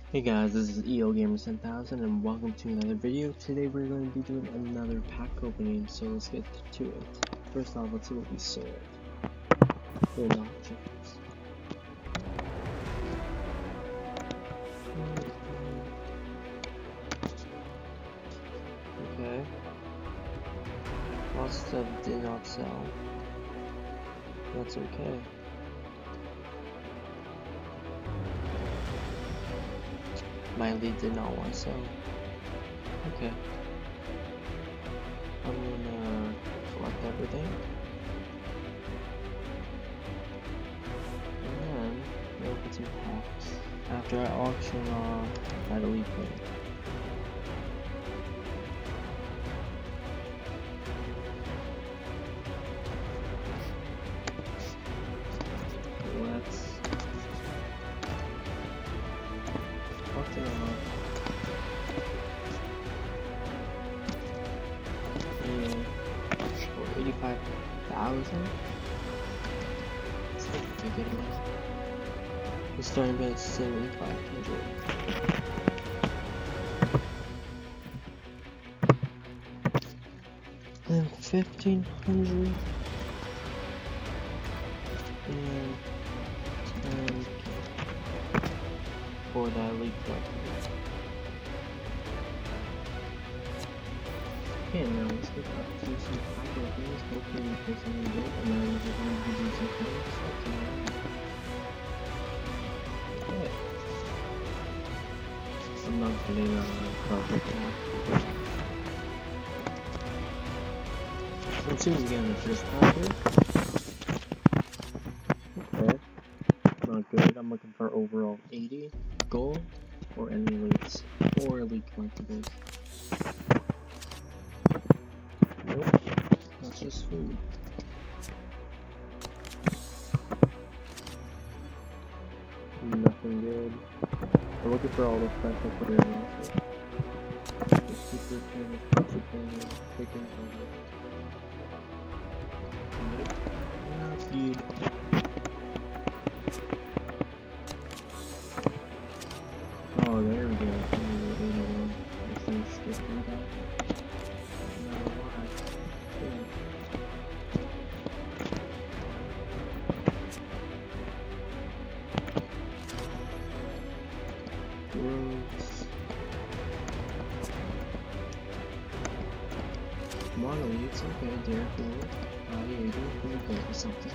Hey guys, this is Gamer 10,000 and welcome to another video. Today we're going to be doing another pack opening, so let's get to it. First off, let's see what we sold. They're not chickens. Okay. Lots of stuff did not sell. That's okay. My lead did not want to sell. Okay. I'm gonna collect everything. And then we'll open some packs. After I auction off that elite plate. Let's auction off. For 85,000. That's a good amount. The starting bid is 7,500. Then 1,500. And 10 for that league collector. Okay, now let's get up to some pack openings. Hopefully we play something good, and then we're going to do some things. Okay. I'm not getting project now. Let's see what we get in the first pack here. Okay. Not good. I'm looking for overall 80 gold or any elites or elite collectibles. Nope. That's just food. Nothing good. I'm looking for all the special players. Super famous, super famous, chicken over. Not good. Oh, there we go. 81. This thing's skipping back. I don't know why. Gross. Monoliths, okay, they're cool. Yeah, you don't really go for something.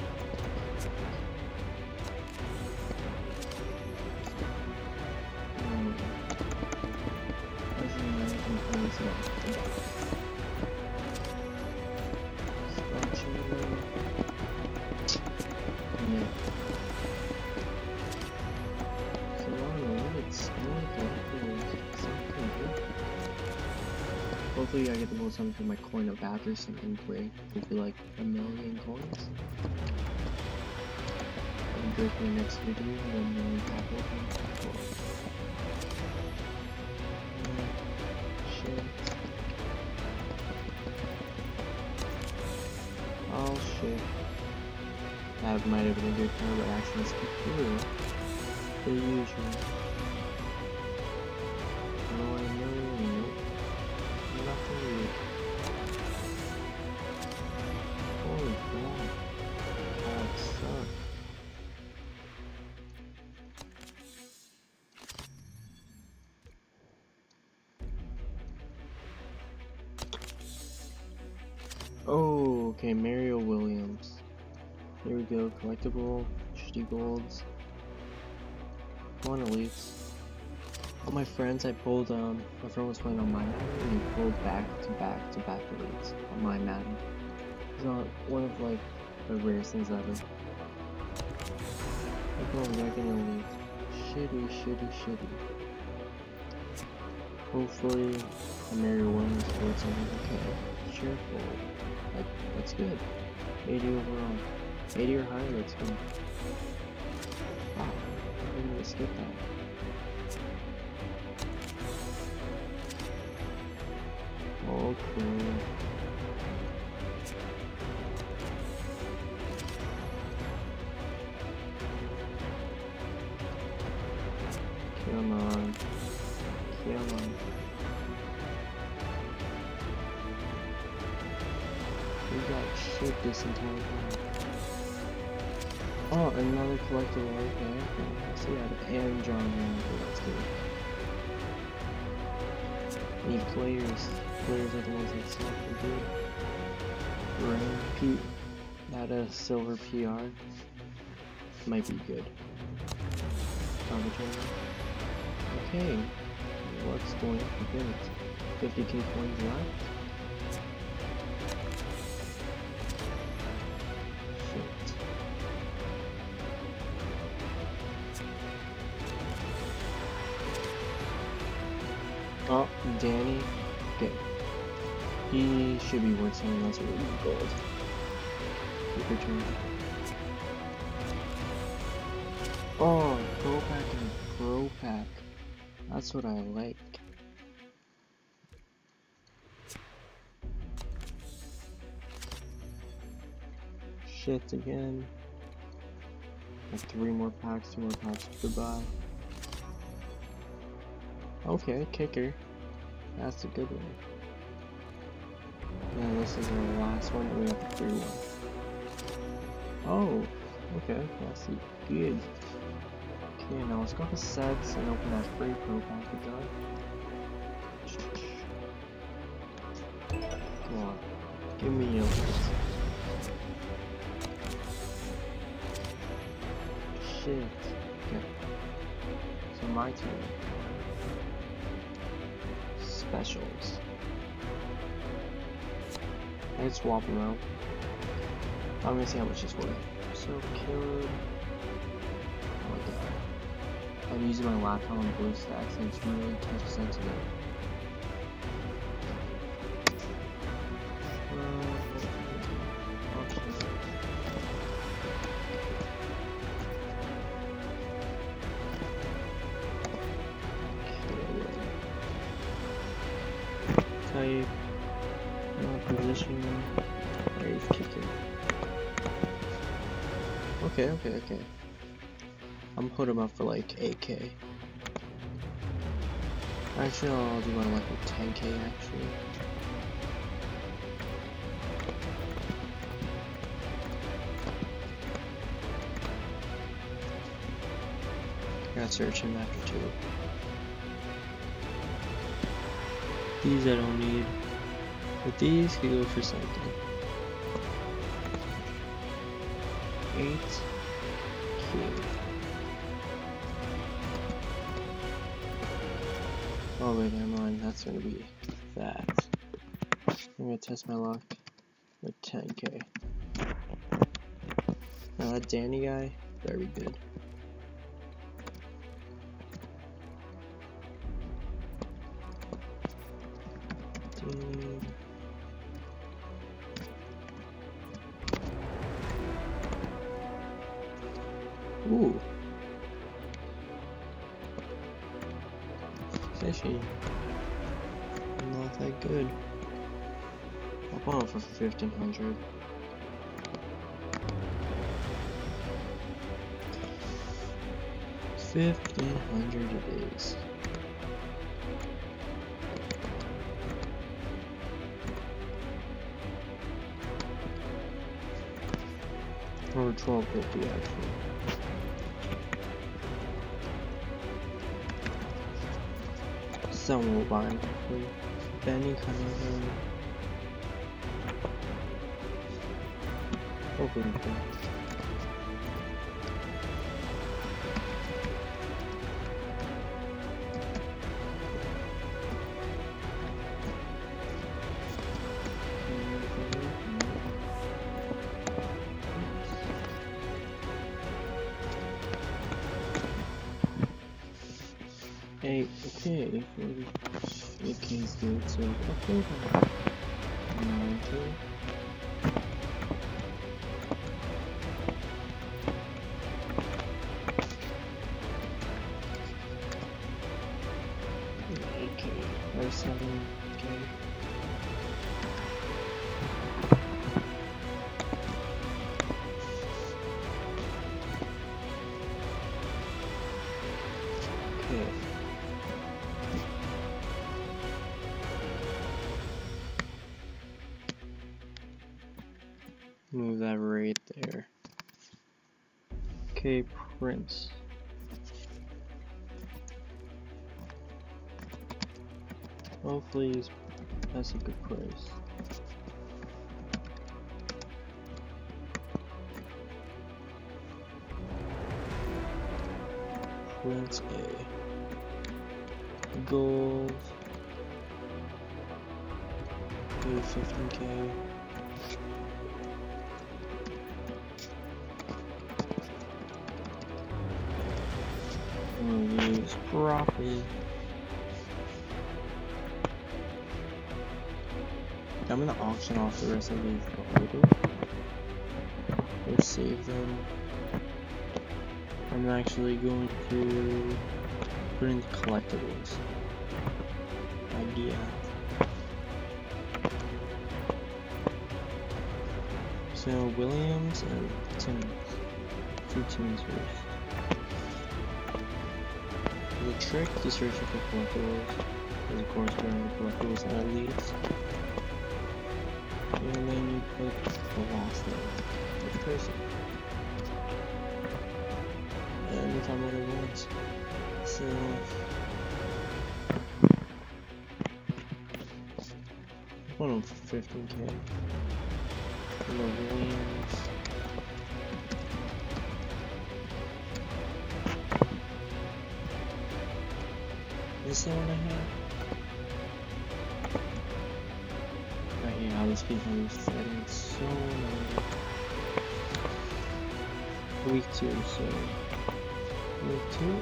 Hopefully I get to pull something from my coin of bath or something great. Hopefully like 1,000,000 coins. That'll be great for the next video and then pack open. Shit. Oh shit. That might have been a good card, but actually skipped through. The usual. No, I know. Nothing. Holy crap. That sucks. Oh, okay, Mario Williams. Here we go, collectible, 50 golds. Monoliths. All my friends I pulled, my friend was playing on my Madden, and he pulled back to back elites on my Madden. It's not one of like the rarest things ever. Look at back in elite. Shitty. Hopefully a Mario Williams pulled something okay. Cheerful. That's good. 80 overall. 80 or higher, that's good. Wow, I'm gonna skip that. Oh, cool. Come on. Come on. We got shit this entire time. Oh, another collectible. Okay. So we have and John Rambo. That's good. Need players. Players are the ones that suck for good. Rain Pete. That a silver PR might be good. Okay, what's going to get? 50k coins left. Shit. Oh, Danny. Okay. He should be worth something else with gold. Keep returning. Oh, Pro Pack and Pro Pack. That's what I like. Shit again. Like 3 more packs, 2 more packs. Goodbye. Okay, kicker. That's a good one. Yeah, this is our last one, and we have the 3 one. Oh, okay, that's good. Okay, now let's go to sets and open that free Pro Pack we got. Come on, give me your shit. Okay, so my team. Specials. I can swap them out. I'm gonna see how much it's worth. So killed. Oh my god. I'm using my laptop on BlueStacks and it's really touch sensitive. Type. Position. Where is kicking? Okay. I'm putting him up for like 8k. Actually, I'll do one like with 10k actually. I gotta search him after 2. These I don't need. But these could go for something. 8k. Oh wait, never mind. That's gonna be that. I'm gonna test my luck with 10k. Now that Danny guy, very good. Ooh. Fishy. Not that good. I'll put on for 1500. $1,500 it is. Or $1,250 actually. Someone will buy him. Benny Cunningham. Hopefully we can. Hey, okay, 8k is good, so okay, 90. Or 7k. Okay. Move that right there. Okay, Prince. Hopefully that's a good price. Prince A. Gold. Go to 15K. We'll use profit. I'm gonna auction off the rest of these later, or save them. I'm actually going to put in collectibles. Idea. So Williams and Timmons. 2 Timmons first. The trick to searching for collectibles is of course going to collectibles and elites. And then you put the last name of the person. And you find what it wants. So one of 15K. Williams. Is this the one I have? I hate how this keeps on resetting. It's so annoying. Week 2, so week 2.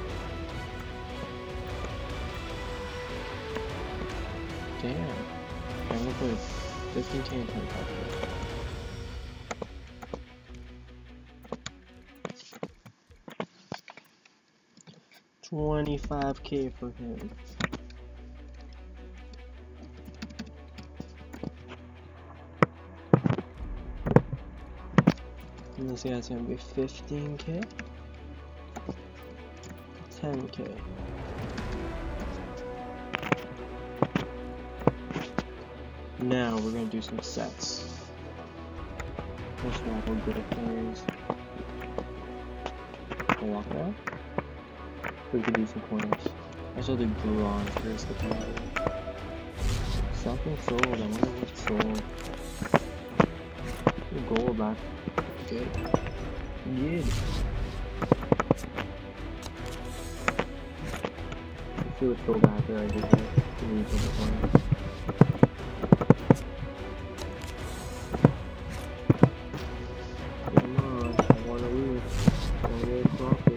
Damn. I'm gonna put 15K and 25K. 25K for him. And this guy's gonna be 15K. 10K. Now we're gonna do some sets. Let's swap our good players. Lock that. We could do some corners. I shall do bronze first. Something sold. I wonder what sold. Gold back. Good. Good. If it was so bad there, I did that. To leave on the corner. Come on. I wanna lose. I wanna get a profit.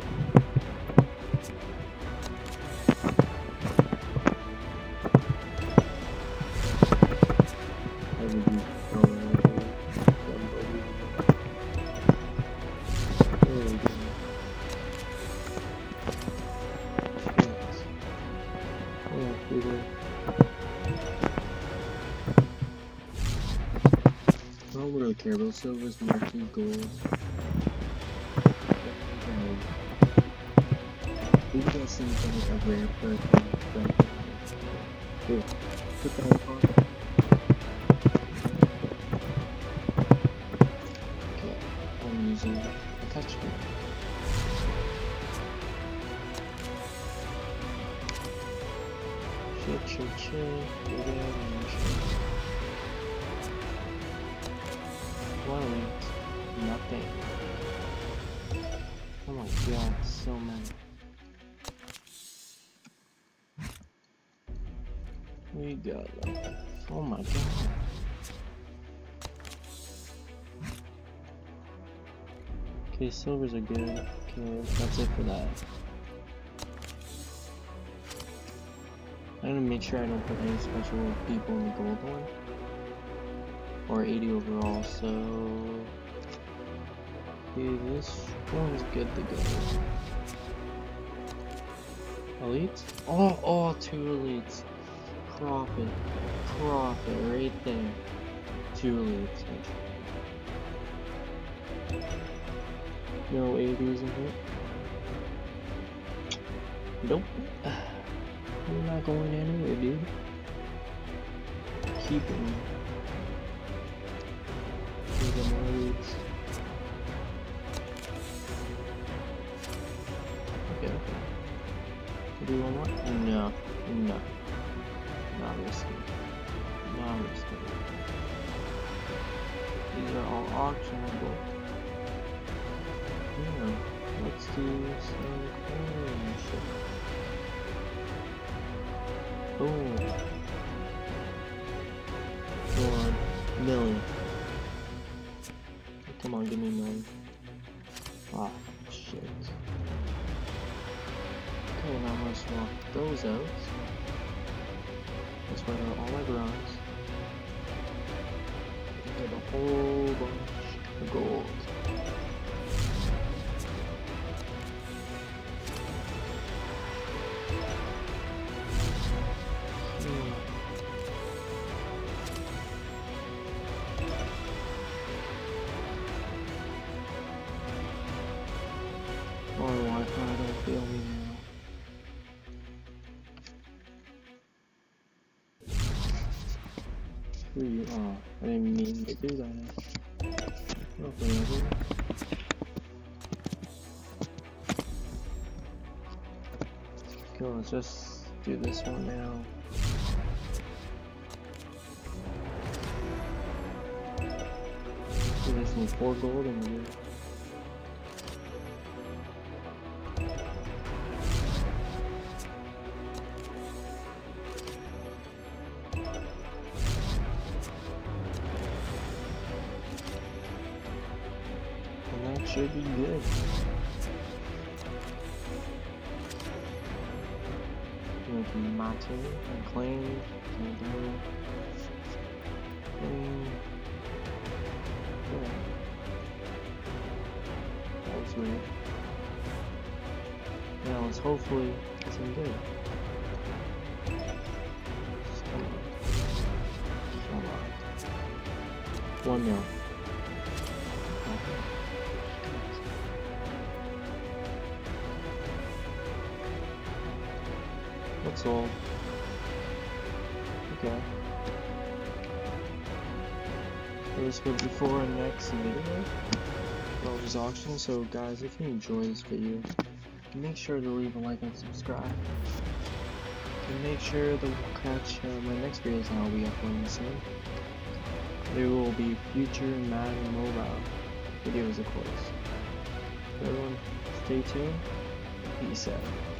I don't really care about silvers, marquee, gold. We got something like a rare person. Here, put that in the pocket. Okay, I'm using a touchscreen. Chill. Wallet, nothing. Oh my god, so many. We got like, oh my god. Okay, silvers are good. Okay, that's it for that. I'm gonna make sure I don't put any special people in the gold one. Or 80 overall, so okay, this one's good to go. Elites? Oh, 2 elites. Profit right there. 2 elites. No 80s in here. Nope. You're not going anywhere, dude. Keep it. Okay, okay. Do you want more? No. No. Not risky. Not risky. These are all auctionable. Yeah. Let's do some coin shit. Boom. Come on. Million. Come on, give me money. Ah, shit. Okay, now I'm gonna swap those out. That's why they're all my bronze. Get a whole bunch of gold. Or Wi-Fi, don't fail me now. Oh, I didn't mean to do that. Okay, cool, let's just do this one now. We just need 4 gold and we're good. That should be good. Matter and claim and claim. Yeah. That was weird. Now let's hopefully get some good. Come on. Come on. 1 mil. That's all. Okay. So this will be for our next video. Those auctions. So guys, if you enjoy this video, make sure to leave a like and subscribe. And make sure to catch my next videos and I'll be uploading soon. There will be future Madden mobile videos, of course. Everyone, stay tuned. Peace out.